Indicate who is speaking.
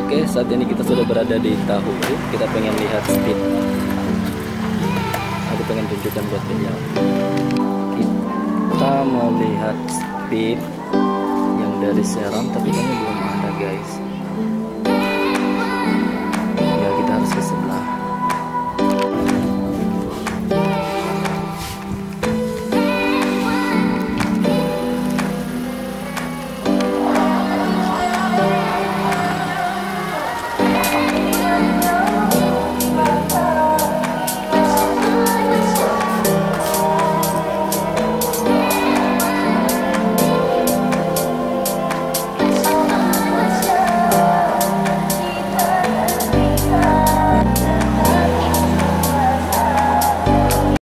Speaker 1: Oke, saat ini kita sudah berada di Tahu. Kita pengen lihat speed. Aku pengen tunjukkan buat kalian. Kita mau lihat speed yang dari Serang, tapi kayaknya belum ada guys.